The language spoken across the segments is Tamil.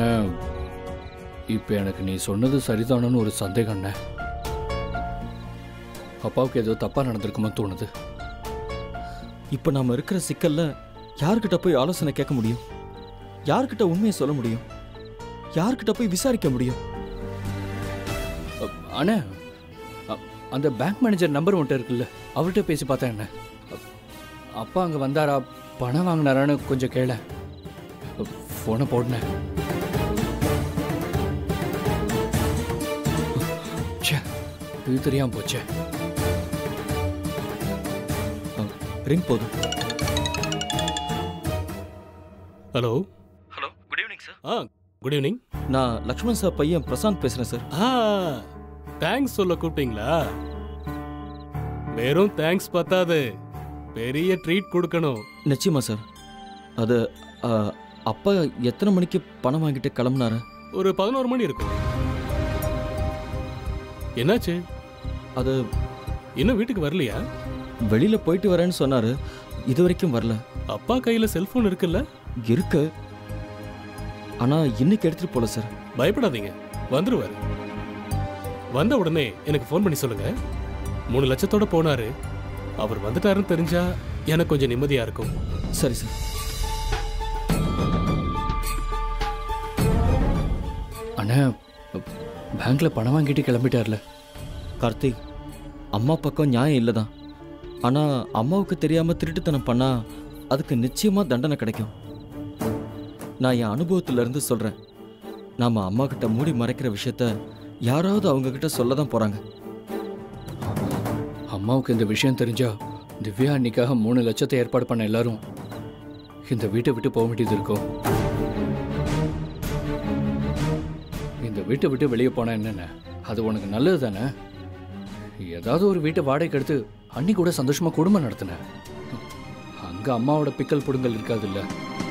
அண்ணா, இப்போ எனக்கு நீ சொன்னது சரிதானு ஒரு சந்தேகம் அண்ணா. அப்பாவுக்கு ஏதோ தப்பா நடந்திருக்குமா தோணுது. இப்போ நாம இருக்கிற சிக்கல்ல யார்கிட்ட போய் ஆலோசனை கேட்க முடியும்? யார்கிட்ட உண்மையை சொல்ல முடியும்? யார்கிட்ட போய் விசாரிக்க முடியும்? அண்ணா, அந்த பேங்க் மேனேஜர் நம்பர் மட்டும் இருக்குல்ல, அவர்கிட்ட பேசி பார்த்தேன். என்ன அப்பா அங்கே வந்தாரா, பணம் வாங்கினாரான்னு கொஞ்சம் கேள. ஃபோனை போடுனேன். இது தெரியாம போச்சே. ரிங் போதும். Hello. Hello, good evening sir. Good evening. நான் லக்ஷ்மண் சார் பையன் பிரசாந்த் பேசுறேன் சார். தேங்க்ஸ் சொல்ல கூப்பிட்டீங்களா? வெறும் தேங்க்ஸ் பத்தாது, பெரிய ட்ரீட் கொடுக்கணும். நிச்சயமா சார். அது அப்பா எத்தனை மணிக்கு பணம் வாங்கிட்டு கிளம்புனாரு? ஒரு 11 மணி இருக்கும். என்னாச்சு? அது இன்னும் வீட்டுக்கு வரலையா? வெளியில போயிட்டு வரேன்னு சொன்னாரு, இது வரைக்கும் வரல. அப்பா கையில செல்போன் இருக்குல்ல? இருக்கு, ஆனா இன்னைக்கு எடுத்துட்டு போல சார். பயப்படாதீங்க, வந்துருவாரு. வந்த உடனே எனக்கு ஃபோன் பண்ணி சொல்லுங்க. 3 லட்சத்தோட போனாரு. அவர் வந்துட்டாருன்னு தெரிஞ்சா எனக்கு கொஞ்சம் நிம்மதியா இருக்கும். சரி சார். அண்ணா, பேங்க்ல பணம் வாங்கிட்டு கிளம்பிட்டார்ல. கார்த்திக், அம்மா பக்கம் நியாயம் இல்லைதான். ஆனா அம்மாவுக்கு தெரியாம திருட்டுத்தனம் பண்ணா அதுக்கு நிச்சயமா தண்டனை கிடைக்கும். நான் என் அனுபவத்துல இருந்து சொல்றேன். நாம அம்மா கிட்ட மூடி மறைக்கிற விஷயத்த யாராவது அவங்க கிட்ட சொல்லதான் போறாங்க. அம்மாவுக்கு இந்த விஷயம் தெரிஞ்சா திவ்யா அன்னைக்காக 3 லட்சத்தை ஏற்பாடு பண்ண எல்லாரும் இந்த வீட்டை விட்டு போக வேண்டியது இருக்கும். இந்த வீட்டை விட்டு வெளியே போனா என்னென்ன, அது உனக்கு நல்லது தானே? ஏதாவது ஒரு வீட்டை வாடகைக்கு எடுத்து அன்னி கூட சந்தோஷமா குடும்பம் நடத்தின. அங்க அம்மாவோட பிக்கல் புடுங்கல் இருக்காது இல்ல.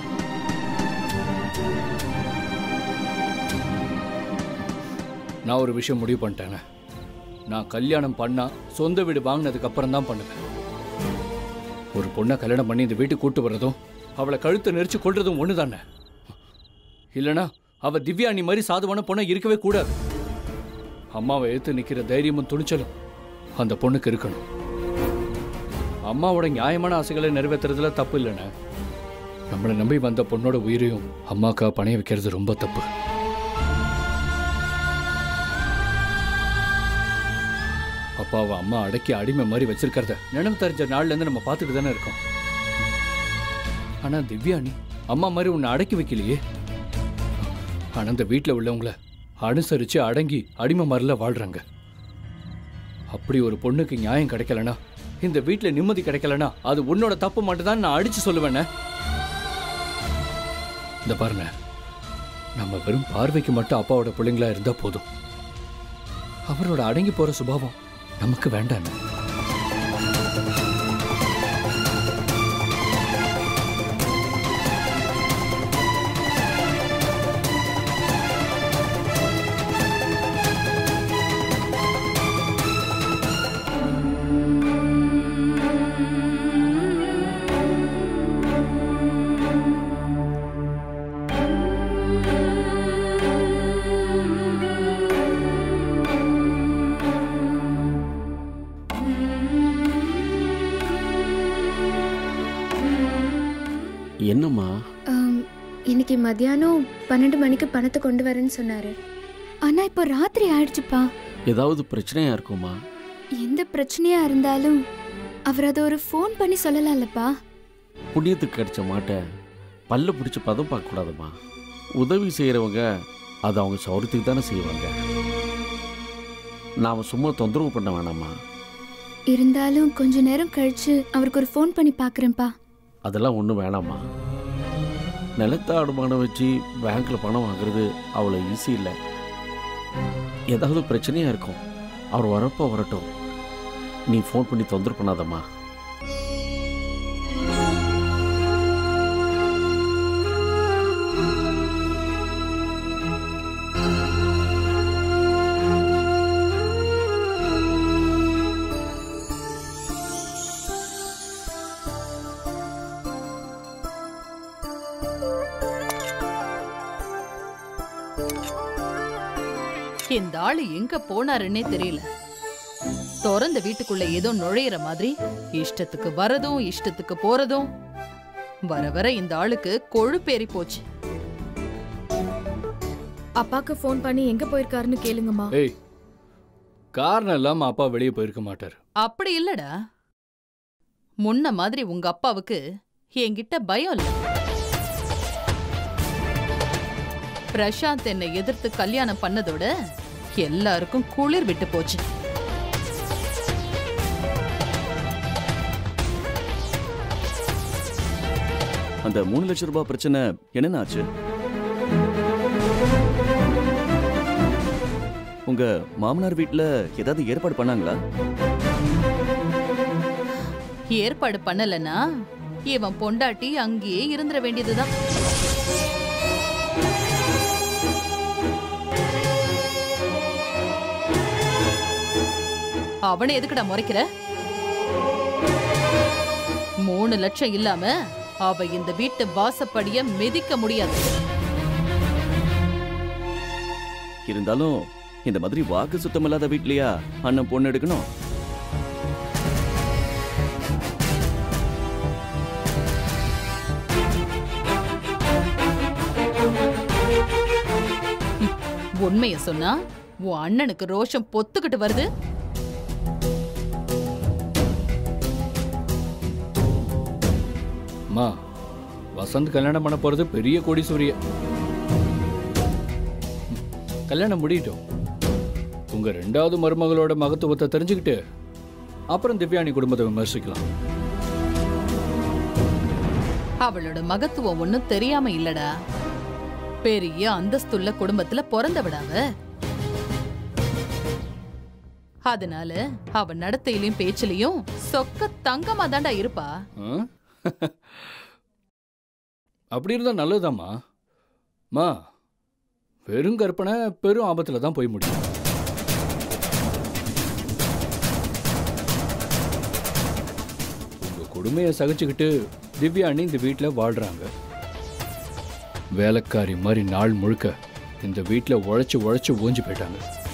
நான் ஒரு விஷயம் முடிவு பண்ணிட்டேன். நான் கல்யாணம் பண்ணா சொந்த வீடு வாங்கினதுக்கு அப்புறம் தான் பண்ணுவேன். ஒரு பொண்ணை கல்யாணம் பண்ணி இந்த வீட்டுக்கு கூட்டு வர்றதும் அவளை கழுத்தை நெரிச்சு கொள்றதும் ஒண்ணு தானே. இல்லைனா அவ திவ்யா நீ மாதிரி சாதுவான பொண்ணை இருக்கவே கூடாது. அம்மாவை எடுத்து நிக்கிற தைரியமும் துணிச்சலும் அந்த பொண்ணுக்கு இருக்கணும். அம்மாவோட நியாயமான ஆசைகளை நிறைவேற்றுறதுல தப்பு இல்லைண்ணே. நம்மளை நம்பி வந்த பொண்ணோட உயிரையும் அம்மாக்கா பணைய வைக்கிறது ரொம்ப தப்பு. அப்பாவை அம்மா அடக்கி அடிமை மாதிரி வச்சிருக்கிறத நினைவு தெரிஞ்ச நாள்ல இருந்து நம்ம பார்த்துட்டு தானே இருக்கோம். ஆனா திவ்யா நீ அம்மா மாதிரி உன்னை அடக்கி வைக்கலையே. ஆனா இந்த வீட்டில் உள்ளவங்கள அனுசரிச்சு அடங்கி அடிமை மாதிரில வாழ்றாங்க. அப்படி ஒரு பொண்ணுக்கு நியாயம் கிடைக்கலனா, இந்த வீட்டில் நிம்மதி கிடைக்கலனா, அது உன்னோட தப்பு மட்டும்தான் நான் அடிச்சு சொல்லுவேன். இந்த பாருங்க, நம்ம வெறும் பார்வைக்கு மட்டும் அப்பாவோட பிள்ளைங்களா இருந்தா போதும். அவரோட அடங்கி போற சுபாவம் நமக்கு வேண்டாம். என்னம்மா? இன்னைக்கு மத்தியானம் 12 மணிக்கு பணத்தை கொண்டு வரேன்னு சொன்னாரு. ஆனா இப்போ ராத்திரி ஆயிடுச்சுப்பா. ஏதாவது பிரச்சனையா இருக்குமா? எந்த பிரச்சனையா இருந்தாலும் அவர் அதை ஒரு ஃபோன் பண்ணி சொல்லலாம்லப்பா. புண்ணியத்துக்கு கிடைச்ச மாட்டை பல்ல பிடிச்சி பதம் பார்க்க கூடாதுமா. உதவி செய்யறவங்க அதை அவங்க சௌரியத்துக்கு தானே செய்வாங்க. நாம சும்மா தொந்தரவு பண்ண வேணாமா? இருந்தாலும் கொஞ்ச நேரம் கழிச்சு அவருக்கு ஒரு ஃபோன் பண்ணி பார்க்குறேன்ப்பா. அதெல்லாம் ஒன்றும் வேணாமா. நிலத்தை அடமானம் வச்சு பேங்க்ல பணம் வாங்குறது அவ்வளோ ஈஸி இல்லை. ஏதாவது பிரச்சனையா இருக்கும். அவர் வரப்போ வரட்டும், நீ ஃபோன் பண்ணி தொந்தரவு பண்ணாதம்மா. இந்த ஆளு எங்க போனாருன்னே தெரியல. திறந்த வீட்டுக்குள்ள ஏதோ நுழையிற மாதிரி இஷ்டத்துக்கு வரதும் இஷ்டத்துக்கு போறதும். வர வர இந்த ஆளுக்கு கொழுப்பேறி போச்சு. அப்பாக்கு ஃபோன் பண்ணி எங்க போயிருக்காருன்னு கேளுங்கம்மா. ஏய், காரணம் இல்லாம அப்பா வெளியே போயிருக்க மாட்டார். அப்படி இல்லடா, முன்ன மாதிரி உங்க அப்பாவுக்கு என்கிட்ட பயம் இல்ல. பிரசாந்த் என்னை எதிர்த்து கல்யாணம் பண்ணதோட எல்லாருக்கும் குளிர் விட்டு போச்சு. அந்த 3 லட்சம் ரூபாய் பிரச்சனை என்னென்ன ஆச்சு? உங்க மாமனார் வீட்ல ஏதாவது ஏற்பாடு பண்ணாங்களா? ஏற்பாடு பண்ணலன்னா இவன் பொண்டாட்டி அங்கேயே இருந்துட வேண்டியதுதான். அவனை எதுக்குடா முறைக்கிற? 3 லட்சம் இல்லாம அவ இந்த வீட்டு வாசப்படிய மிதிக்க முடியாது. இருந்தாலும் இந்த மாதிரி வாக்கு சுத்தம் இல்லாத வீட்லயா அண்ணன் பொண்ணு எடுக்கணும்? உண்மைய சொன்னா உன் அண்ணனுக்கு ரோஷம் பொத்துக்கிட்டு வருது. அம்மா, வசந்த் கல்யாணம் பண்ண போறது பெரிய கோடீஸ்வரிய. கல்யாணம் முடியட்டும். உங்க 2வது மருமகளோட மகத்துவத்தை தெரிஞ்சுக்கிட்டு அப்புறம் திவ்யானி குடும்பத்தை விமர்சிக்கலாம். அவளோட மகத்துவம் ஒண்ணும் தெரியாம இல்லடா. பெரிய அந்தஸ்துள்ள குடும்பத்துல பிறந்தவிடாவ. அதனால அவ நடத்தையிலும் பேச்சிலையும் சொக்க தங்கமா தாண்டா இருப்பா. அப்படி இருந்தா நல்லதுதாம்மா. மா, வெறும் கற்பனை பெரும் ஆபத்துல தான் போய் முடியும். உங்க கொடுமையை சகிச்சுக்கிட்டு திவ்யானி இந்த வீட்டில் வாழ்றாங்க. வேலைக்காரி மாதிரி நாள் முழுக்க இந்த வீட்டில் உழைச்சு உழைச்சு ஓஞ்சி போயிட்டாங்க.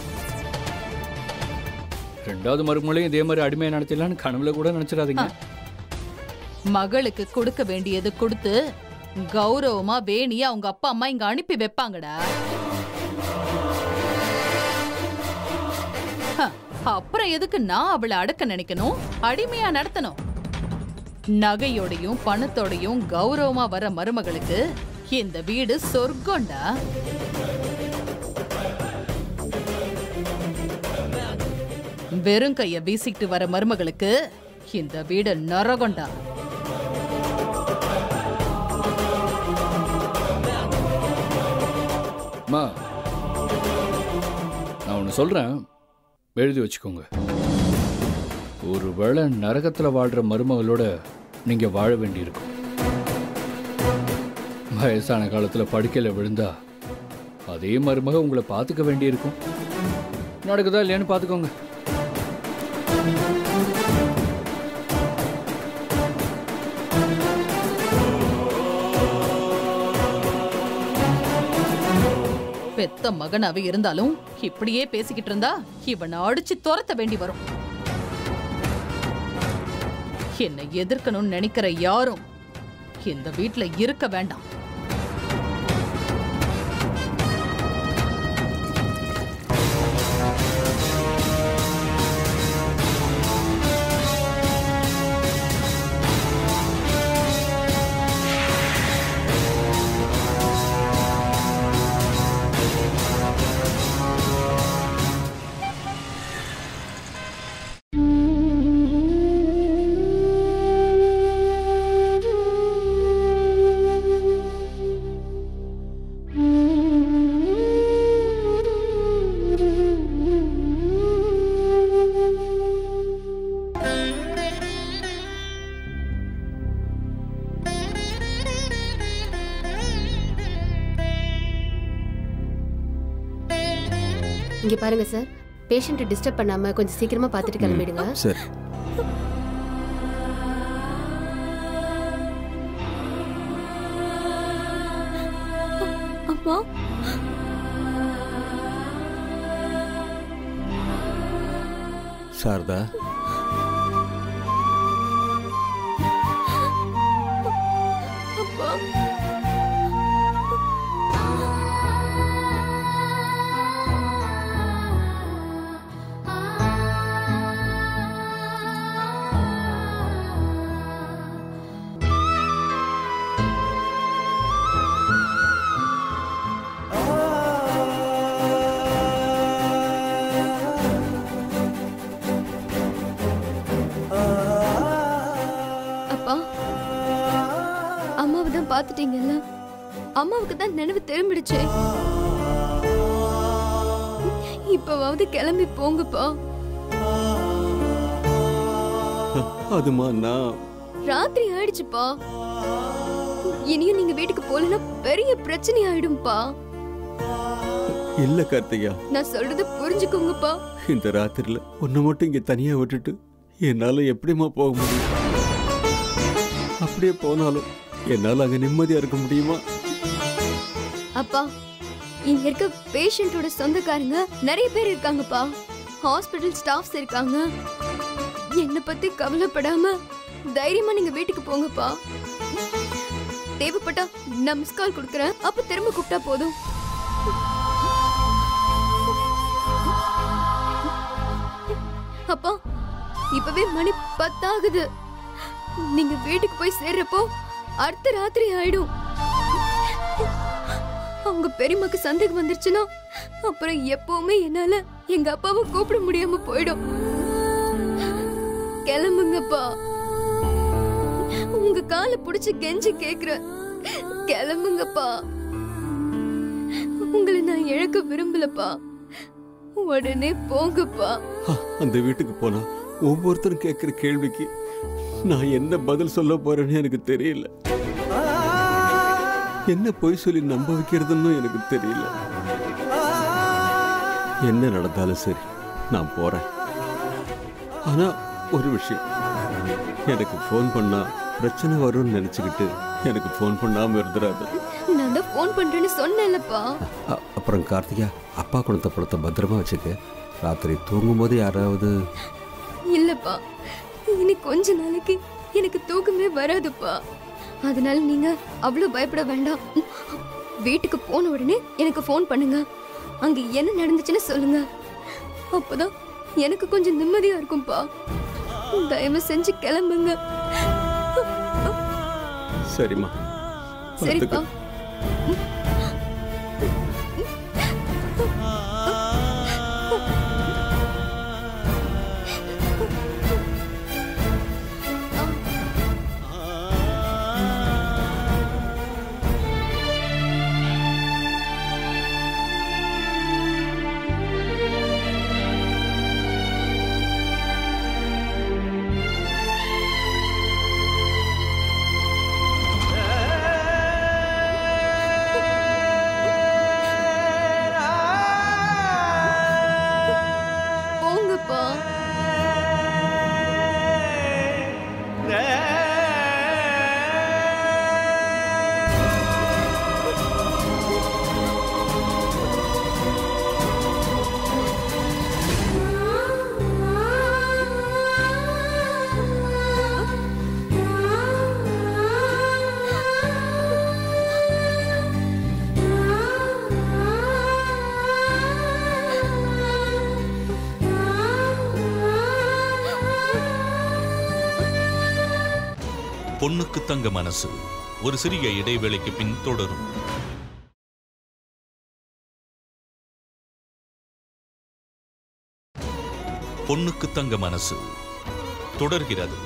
2வது மருமகளையும் இதே மாதிரி அடிமையை நடத்திடலான்னு கனவுல கூட நினைச்சிடாதீங்க. மகளுக்கு கொடுக்க வேண்டியது கொடுத்து கௌரவமா வேணியா அவங்க அப்பா அம்மா இங்க அனுப்பி வைப்பாங்கடா. அப்புறம் எதுக்கு நான் அவளை அடக்க நினைக்கணும், அடிமையா நடத்தணும்? நகையோடையும் பணத்தோடையும் கௌரவமா வர மருமகளுக்கு இந்த வீடு சொர்க்கம்டா. வெறும் கைய வீசிட்டு வர மருமகளுக்கு இந்த வீடு நரகம்டா. அம்மா, நான் ஒன்று சொல்றேன், எழுதி வச்சுக்கோங்க. ஒருவேளை நரகத்தில் வாழ்ற மருமகளோட நீங்க வாழ வேண்டியிருக்கும். வயசான காலத்தில் படுக்கையில் விழுந்தா அதே மருமக உங்களை பார்த்துக்க வேண்டியிருக்கும். நடக்குதா இல்லையான்னு பார்த்துக்கோங்க. பெத்த மகனாவே இருந்தாலும் இப்படியே பேசிக்கிட்டு இருந்தா இவனை அடிச்சு துரத்த வேண்டி வரும். என்னை எதிர்க்கணும்னு நினைக்கிற யாரும் இந்த வீட்டுல இருக்க வேண்டாம். இங்க பாருங்க சார், பேஷண்ட்டை டிஸ்டர்ப் பண்ணாம கொஞ்சம் சீக்கிரமா பார்த்துட்டு கிளம்பிடுங்க. சரி. அப்பா, சாரதா, அப்பா அம்மாவை தான் பாத்துட்டீங்கல்ல, அம்மாவுக்கு தான் நினைவு திரும்பிடுச்சு. இப்பவாவது கிளம்பி போங்கப்பா. அதுமா நான் ராத்திரி ஆயிடுச்சுப்பா. இனியும் நீங்க வீட்டுக்கு போலனா பெரிய பிரச்சனை ஆயிடும்பா. இல்ல கார்த்திகா, நான் சொல்றத புரிஞ்சுக்கோங்கப்பா. இந்த ராத்திரில ஒன்னு மட்டும் இங்க தனியா விட்டுட்டு என்னால எப்படிமா போக முடியும்? அப்படியே போனாலும் என்னால அங்க நிம்மதியா இருக்க முடியுமா? அப்பா, இங்க இருக்க பேஷண்டோட சொந்தக்காரங்க நிறைய பேர் இருக்காங்கப்பா. ஹாஸ்பிடல் ஸ்டாஃப்ஸ் இருக்காங்க. என்ன பத்தி கவலைப்படாம தைரியமா நீங்க வீட்டுக்கு போங்கப்பா. தேவைப்பட்டா நான் மிஸ் கால் கொடுக்கறேன், அப்ப திரும்ப கூப்பிட்டா போதும். அப்பா, இப்பவே மணி 10 ஆகுது. நீங்க வீட்டுக்கு போய் சேர்றப்போ அடுத்த ராத்திரி ஆயிடும். அவங்க பெரியம்மாக்கு சந்தேகம் வந்துருச்சுன்னா அப்புறம் எப்பவுமே என்னால எங்க அப்பாவை கூப்பிட முடியாம போயிடும். கிளம்புங்கப்பா. உங்க காலை புடிச்சு கெஞ்சி கேக்குறேன், கிளம்புங்கப்பா. உங்களை நான் இழக்க விரும்பலப்பா. உடனே போங்கப்பா. அந்த வீட்டுக்கு போனா ஒவ்வொருத்தரும் கேட்கிற கேள்விக்கு நான் என்ன பதில் சொல்ல போறேன்னு எனக்கு தெரியல. என்ன பொய் சொல்லி நம்ப வைக்கிறதுன்னு எனக்கு தெரியல. என்ன நடந்தாலும் சரி, நான் போறேன். ஆனா ஒரு விஷயம், எனக்கு ஃபோன் பண்ணா பிரச்சனை வரும்னு நினைச்சுக்கிட்டு எனக்கு ஃபோன் பண்ணாம இருந்துடாது. நான் தான் ஃபோன் பண்றேன்னு சொன்னேன்லப்பா. அப்புறம் கார்த்திகா, அப்பா கொடுத்த படத்தை பத்திரமா வச்சுக்க. ராத்திரி தூங்கும் போது யாராவது... இல்லப்பா, இனி கொஞ்ச நாளைக்கு எனக்கு தூக்கமே வராதுப்பா. அதனால நீங்க அவ்வளவு பயப்பட வேண்டாம். வீட்டுக்கு போன உடனே எனக்கு ஃபோன் பண்ணுங்க. அங்க என்ன நடந்துச்சுன்னு சொல்லுங்க. அப்பதான் எனக்கு கொஞ்சம் நிம்மதியா இருக்கும்பா. தயவு செஞ்சு கிளம்புங்க. சரிம்மா. சரிப்பா. பொண்ணுக்கு தங்க மனசு ஒரு சிறிய இடைவேளைக்கு பின் தொடரும். பொண்ணுக்கு தங்க மனசு தொடர்கிறது.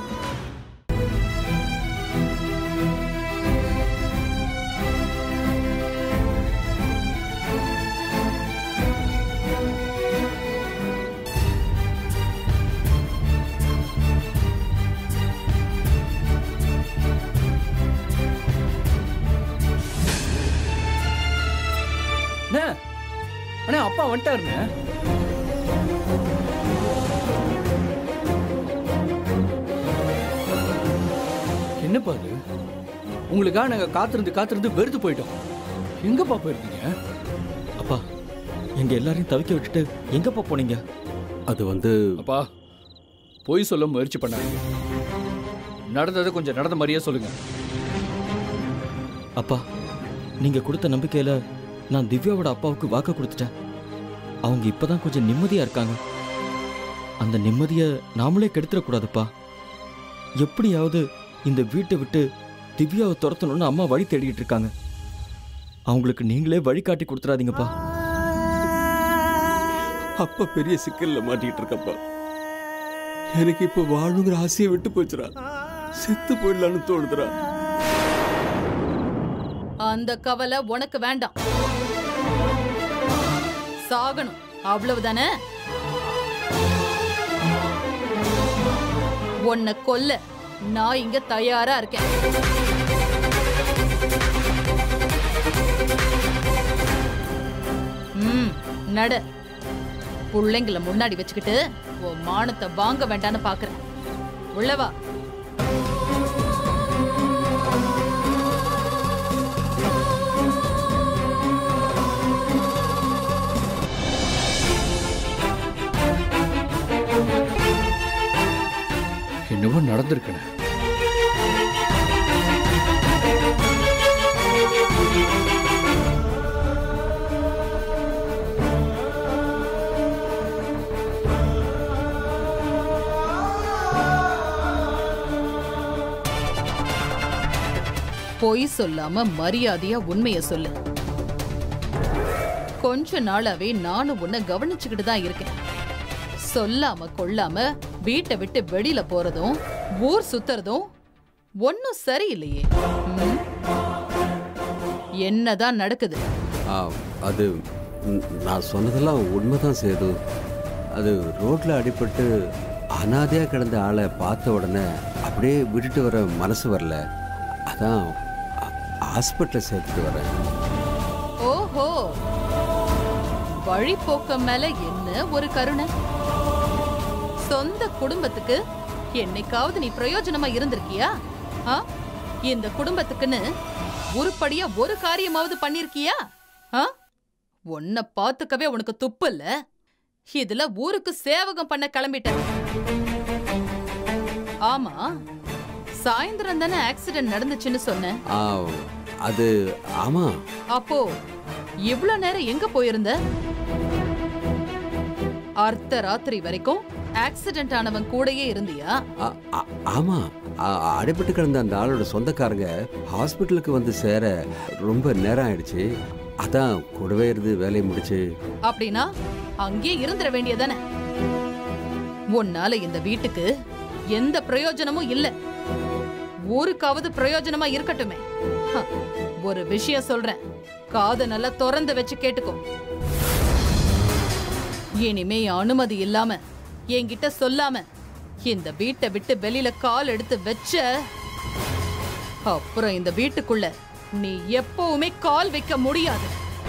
அண்ணா, அப்பா வந்துட்டாருண்ணே. என்னப்பா அது? உங்களுக்காக நாங்க காத்திருந்து வெறுத்து போயிட்டோம். எங்கப்பா போயிருக்கீங்க? அப்பா, எங்க எல்லாரையும் தவிக்க விட்டுட்டு எங்கப்பா போனீங்க? அது வந்து அப்பா பொய் சொல்ல முயற்சி பண்ணாங்க. நடந்ததை கொஞ்சம் நடந்த மாதிரியே சொல்லுங்க. அப்பா, நீங்க கொடுத்த நம்பிக்கையில நான் திவ்யாவோட அப்பாவுக்கு வாக்கு கொடுத்துட்டேன். அவங்க இப்பதான் கொஞ்சம் நிம்மதியா இருக்காங்க. அந்த நிம்மதியை நாமளே கெடுத்துடக்கூடாதுப்பா. எப்படியாவது இந்த வீட்டை விட்டு திவ்யாவை துரத்தணும்னு அம்மா வழி தேடிட்டு இருக்காங்க. அவங்களுக்கு நீங்களே வழிகாட்டி கொடுத்துடாதீங்கப்பா. அப்பா பெரிய சிக்கல்ல மாட்டிக்கிட்டு இருக்கப்பா. எனக்கு இப்போ வாழுங்கிற ஆசையை விட்டு போச்சுடா. செத்து போயிடலான்னு தோணுதுடா. அந்த கவலை உனக்கு வேண்டாம். சாகணும் அவ்வளவுதானே? உன்னை கொல்ல நான் இங்க தயாரா இருக்கேன். நட. பிள்ளைங்களை முன்னாடி வச்சுக்கிட்டு உன் மானத்தை வாங்க வேண்டான்னு பாக்குறேன். உள்ளவா. என்னவோ நடந்திருக்கேன். பொய் சொல்லாம மரியாதையா உண்மைய சொல்லு. கொஞ்ச நாளாவே நானும் உன்னை கவனிச்சுக்கிட்டு தான் இருக்கேன். சொல்லாம கொள்ளாம வீட்டை விட்டு வெளியில போறதும் ஊர் சுத்துறதும் ஒன்னும் சரியில்லையே. என்னதான் நடக்குது? அது நான் சொன்னதெல்லாம் உண்மைதான் சேது. அது ரோட்ல அடிபட்டு அனாதையா கிடந்த ஆளை பார்த்த உடனே அப்படியே விட்டுட்டு வர மனசு வரல. அதான் ஹாஸ்பிட்டல் சேர்த்துட்டு வரேன். ஓஹோ, வழிபோக்கம் மேல என்ன ஒரு கருணை. சொந்த குடும்பத்துக்கு என்னைக்காவது நீ பிரயோஜனமா இருந்திருக்கியா? இந்த குடும்பத்துக்குன்னு உருப்படியா ஒரு காரியமாவது பண்ணிருக்கியா? உன்னை பாத்துக்கவே உனக்கு துப்பு இல்ல. இதுல ஊருக்கு சேவகம் பண்ண கிளம்பிட்ட. ஆமா, சாயந்தரம் தானே ஆக்சிடென்ட் நடந்துச்சுன்னு சொன்ன. அது ஆமா. அப்போ இவ்வளவு நேரம் எங்க போயிருந்த? அர்த்த ராத்திரி வரைக்கும் ஆக்சிடென்ட் ஆனவன் கூடயே இருந்தியா? ஆமா, அடிபட்டு கிடந்த அந்த ஆளோட சொந்தக்காரங்க ஹாஸ்பிட்டலுக்கு வந்து சேர ரொம்ப நேரம் ஆயிடுச்சு. அதான் கூடவே இருந்து வேலையை முடிச்சு. அப்படின்னா அங்கே இருந்துட வேண்டியதானே? உன்னால இந்த வீட்டுக்கு எந்த பிரயோஜனமும் இல்ல. ஊருக்காவது பிரயோஜனமா இருக்கட்டுமே. ஒரு விஷயம் சொல்றேன், காதை நல்லா திறந்து வச்சு கேட்டுக்கோ. இனிமே அனுமதி இல்லாம என்கிட்ட சொல்லாம இந்த வீட்டை விட்டு வெளியில கால் எடுத்து வச்ச அப்புறம் இந்த வீட்டுக்குள்ள நீ எப்பவுமே கால் வைக்க முடியாது.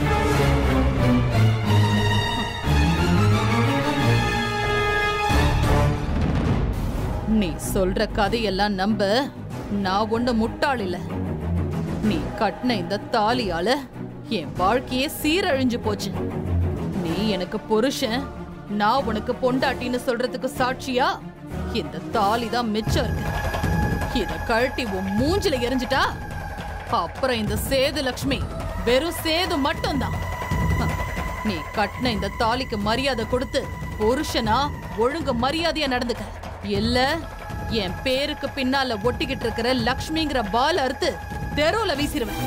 நீ சொல்ற கதையெல்லாம் நம்ப நான் ஒண்ணு முட்டாள் இல்ல. நீ கட்டின இந்த தாலியால என் வாழ்க்கையே சீரழிஞ்சு போச்சு. நீ எனக்கு புருஷன், நான் உனக்கு பொண்டாட்டின்னு சொல்றதுக்கு சாட்சியா இந்த தாலி தான் மிச்சம் இருக்கு. இத கழட்டி உன் மூஞ்சில எரிஞ்சிட்டா அப்புறம் இந்த சேது லட்சுமி வெறும் சேது மட்டும்தான். நீ கட்டின இந்த தாலிக்கு மரியாதை கொடுத்து புருஷனா ஒழுங்கு மரியாதையா நடந்துக்க. இல்ல என் பேருக்கு பின்னால ஒட்டிக்கிட்டு இருக்கிற லக்ஷ்மிங்கிற பால் அறுத்து தெருவுல வீசிடுவேன்.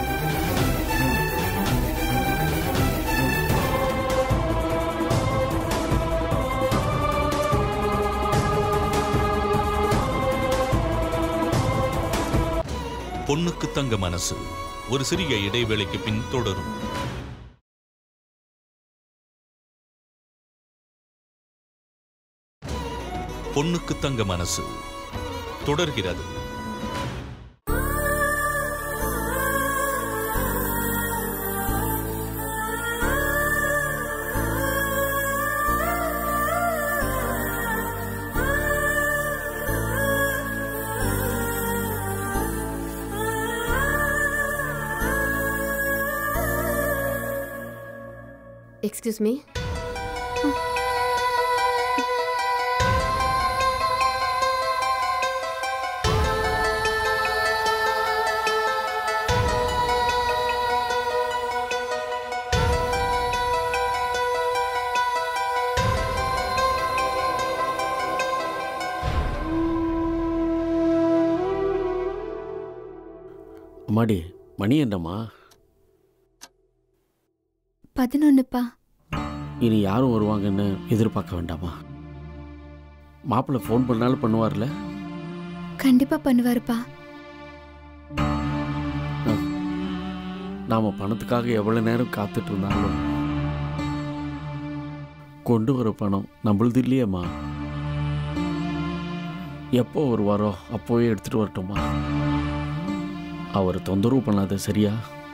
பொண்ணுக்கு தங்க மனசு ஒரு சிறிய இடைவேளைக்கு பின் தொடரும். பொண்ணுக்கு தங்க மனசு தொடர்கிறது. Excuse me. அம்மாடி மணி என்னம்மா? 11பா. இனி யாரும் வருவாங்கன்னு எதிர்பார்க்க வேண்டாமா? மாப்பிள்ளை ஃபோன் பண்ணாலும் பண்ணுவார்ல? கண்டிப்பா பண்ணுவாருப்பா. நாம் பணத்துக்காக எவ்வளோ நேரம் காத்துட்டு இருந்தாலும் கொண்டு வர பணம் நம்மளது இல்லையேம்மா. எப்போ வருவாரோ அப்போவே எடுத்துகிட்டு வரட்டுமா? அவர் தொந்தரவு பண்ணாத சரியா?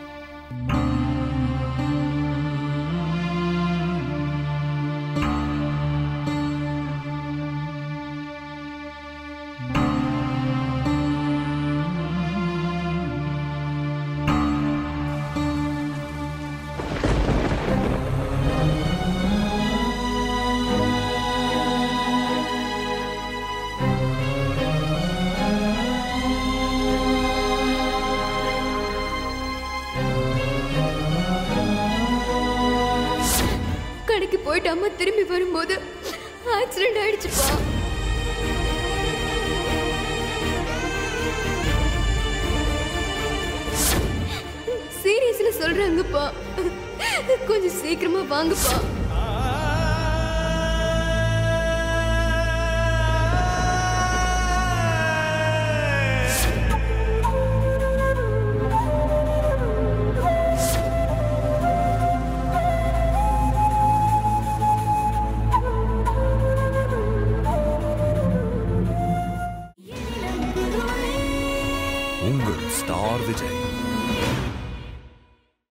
கடைக்கு போயிட்டு அம்மா திரும்பி வரும்போது ஆக்சிடென்ட் ஆயிடுச்சுப்பா. சீரியஸ்ல சொல்றாங்கப்பா. கொஞ்சம் சீக்கிரமா வாங்கப்பா. உங்கள் ஸ்டார் விஜய்.